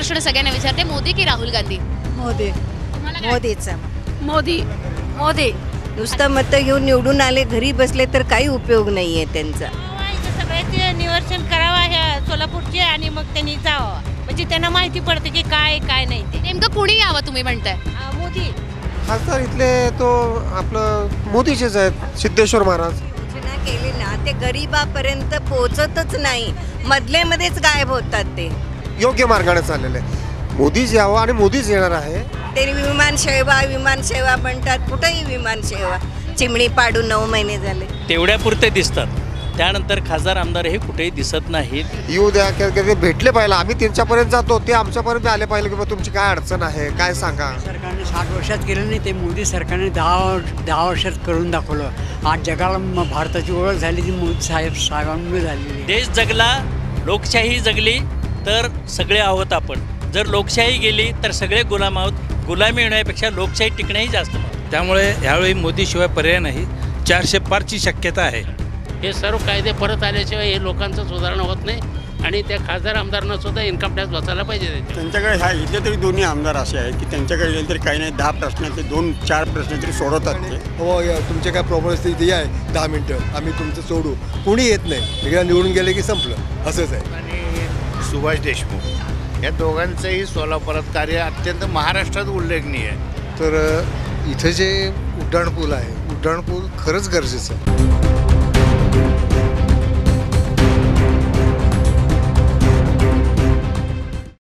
प्रश्न सगळ्यांना विचारते, मोदी की राहुल गांधी? मोदी. मोदीचा. मोदी. मोदी. नुसतं मतं घेऊन निवडून आले, घरी बसले तर काही उपयोग नाहीये त्यांचा. सगळ्याचे निवर्सन करावा ह्या सोलापूरचे आणि मग त्यांनी जावं, म्हणजे त्यांना माहिती पडते की काय काय नाही ते. नेमकं कुणी यावं तुम्ही म्हणताय? मोदी. खासदार इथले तो आपलं मोदीचेच आहेत, सिद्धेश्वर महाराज. योजना केली ना ते गरीबापर्यंत पोहोचतच नाही, मधलेमध्येच गायब होतात ते. योग्य मार्गाने चाललेले आहे. मोदीच यावं आणि मोदीच येणार आहे. ते विमानसेवा म्हणतात, कुठेही विमानसेवा. चिमणी पाडून 9 महिने झाले. तेवढ्यापुरते दिसतात, त्यानंतर खासदार आमदार हे कुठेही दिसत नाहीत. येऊ द्या, ते भेटले पाहिजे. आम्ही त्यांच्यापर्यंत जातो, ते आमच्यापर्यंत आले पाहिजे की बा तुमची काय अडचण आहे, काय सांगा. सरकारने 60 वर्षात केलं नाही ते मोदी सरकारने 10 वर्षात करून दाखवलं. आज जगाला भारताची ओळख झाली ती मोदी साहेबांमुळे झालेली. देश जगला, लोकशाही जगली तर सगळे आहोत आपण. जर लोकशाही गेली तर सगळे गुलाम आहोत. गुलामी होण्यापेक्षा लोकशाही टिकणंही जास्त. त्यामुळे ह्यावेळी मोदीशिवाय पर्याय नाही. 400 पारची शक्यता आहे. हे सर्व कायदे परत आल्याशिवाय हे लोकांचं सुधारणा होत नाही आणि त्या खासदार आमदारांना सुद्धा इन्कम टॅक्स बसायला पाहिजे. त्यांच्याकडे ह्या इथले तरी दोन्ही आमदार असे आहेत की त्यांच्याकडे गेले तरी काही नाही, 10 प्रश्नाचे 2-4 प्रश्न तरी सोडवतात ते. हो, तुमचे काय प्रॉब्लेम असतील ते आहे, 10 मिनटं आम्ही तुमचं सोडू. कोणी येत नाही, एकदा निवडून गेले की संपलं, असंच आहे. आणि सुभाष देशमुख या दोघांचंही सोलापुरात कार्य अत्यंत महाराष्ट्रात उल्लेखनीय आहे. तर इथं जे उड्डाणपूल आहे, उड्डाणपूल खरंच गरजेचं आहे.